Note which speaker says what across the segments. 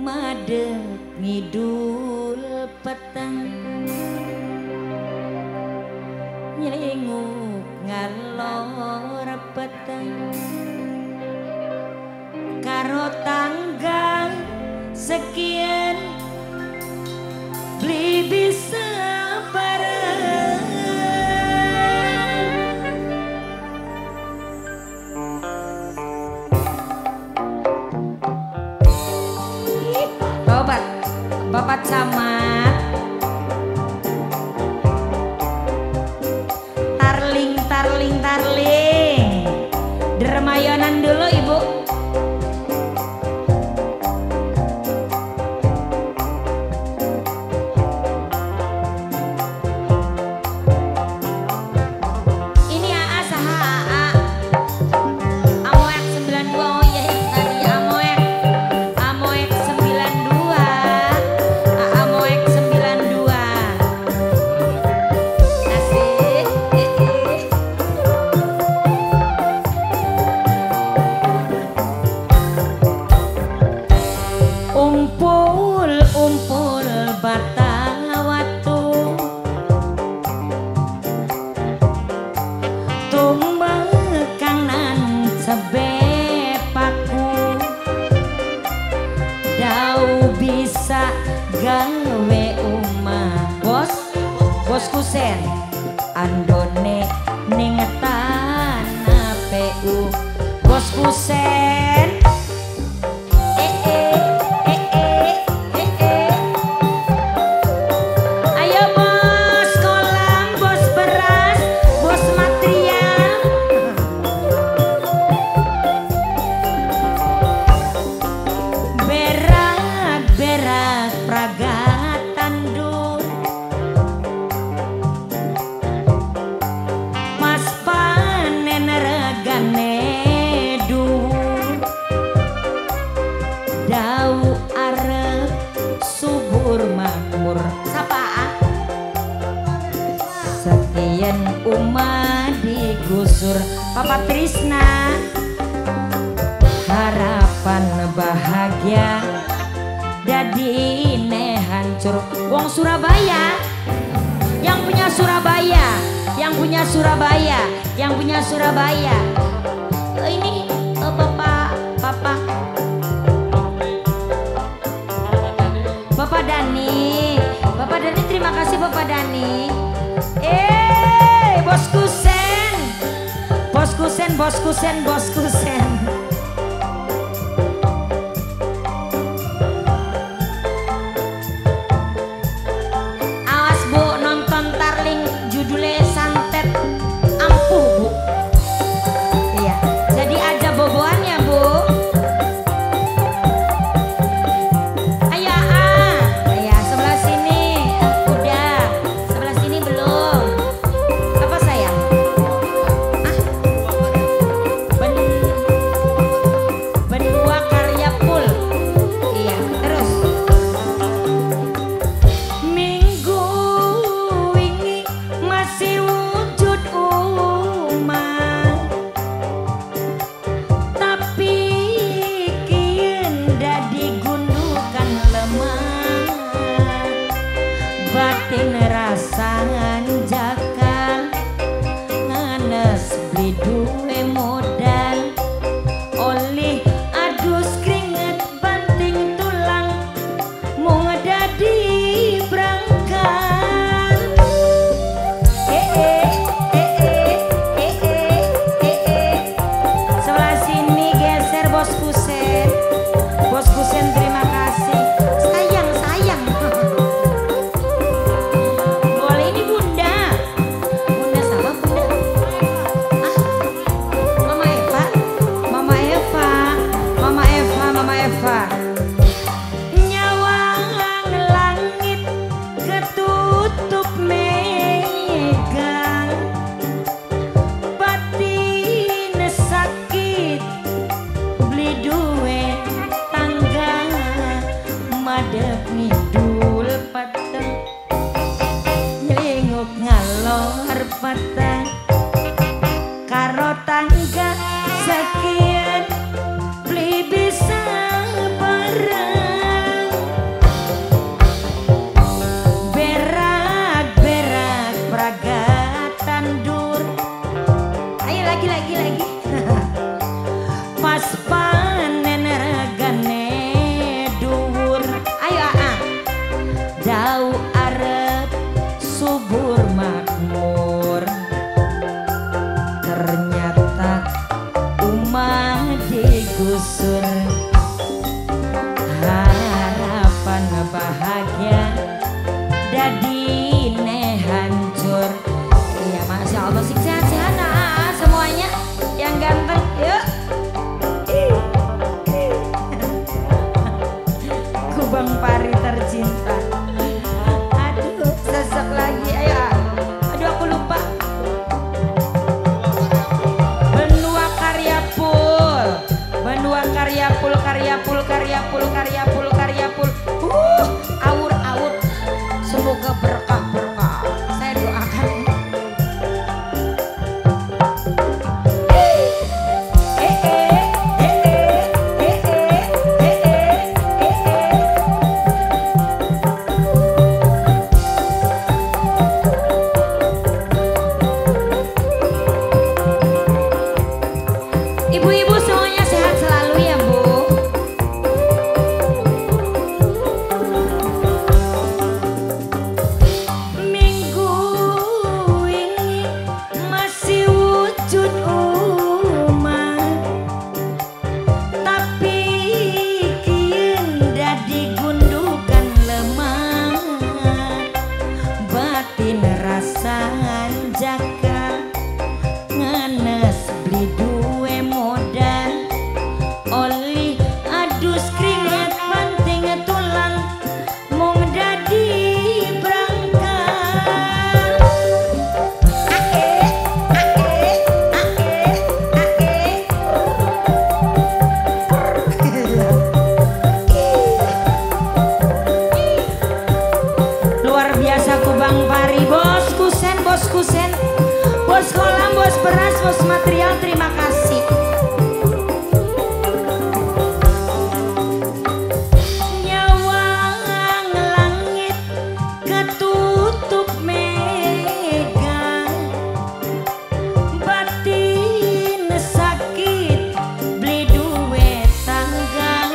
Speaker 1: madep ngidul peteng nyelinguk ngalor peteng karo tanggal sekian beli bisa bareng tobat bapak camat tarling tarling tarling dermayonan dulu ibu. Umpul batawatu tumbang kanan sebepaku dau bisa gawe umah bos kusen andone ning tanah PU bos kusen dau arep subur makmur sapaan sekian umat digusur Papa Trisna harapan bahagia jadi ne hancur wong Surabaya yang punya Surabaya yang punya Surabaya yang punya Surabaya ini Bapak Dani terima kasih Bapak Dani. Bos kusen, bos kusen, bos kusen, bos kusen. Awas Bu nonton tarling judulnya santet ampuh Bu. Iya, jadi aja boboan ya Bu. Batin rasangan jaka nganes beli duwe modal oleh adus keringet banting tulang mau ngedadi berangkat sebelah sini geser bos kusen terima kasih sayang nyawang langit ketutup megang batin sakit beli duwe tangga madep ngidul peteng nyelinguk ngalor peteng karo tangga sekian beli bisa bareng cinta. Aduh, sesek lagi. Ayo. Aduh, aku lupa. Benua Karyapul. Benua Karyapul, Karyapul, Karyapul, Karyapul, Karyapul. Awur-awur. Semoga berkah-berkah. Saya doakan. Ibu-ibu semuanya sehat selalu ya Bu. Minggu ini masih wujud umat, tapi kien dadi gundukan lemah. Batin rasan jaka nganes beli duwe modal, oli adus keringet penting tulang mung dadi berangkat. Luar biasa ku Bang Pari, bos kusen, bos kusen, bos kolam, bos beras, bos material, terima kasih. Nyawang langit ketutup mega, batin sakit beli duit tangga,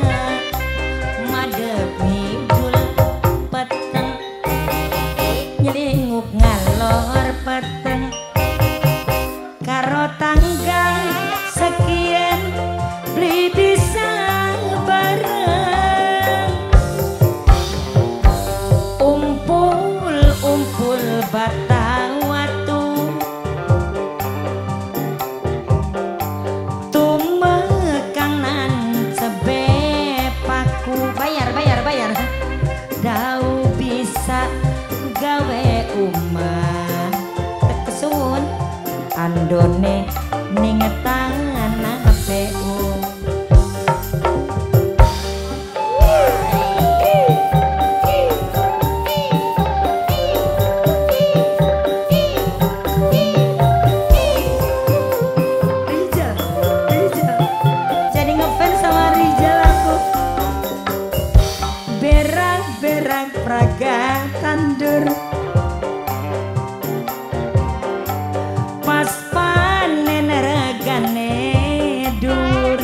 Speaker 1: madep hidul peteng nyelinguk ngalor peteng karo tangga sekian beli bisa bareng. Umpul bata watu tumekanan sebepaku bayar dau bisa gawe umah tekesun andone ning tangan PU. Rizal jadi ngefans sama Rizal aku. Berak-berak praga tandur pas panen regane dur,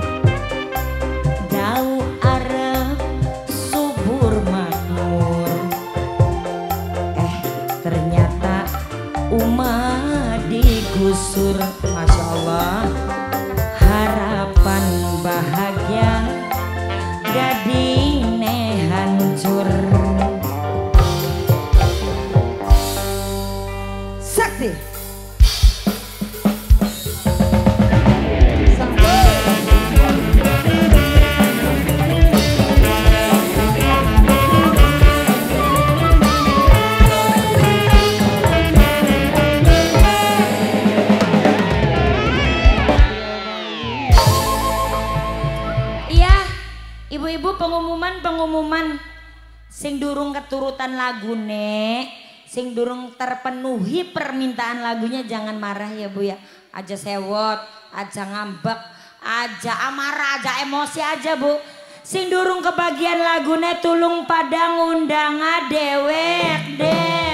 Speaker 1: dau arep subur makmur. Ternyata umat digusur. Masya Allah, harapan bahagia dadine hancur. Sakti ibu-ibu, pengumuman sing durung keturutan lagune, sing durung terpenuhi permintaan lagunya jangan marah ya Bu ya. Aja sewot, aja ngambek, aja amarah, aja emosi aja Bu. Sing durung kebagian lagune tulung pada ngundang dewek deh.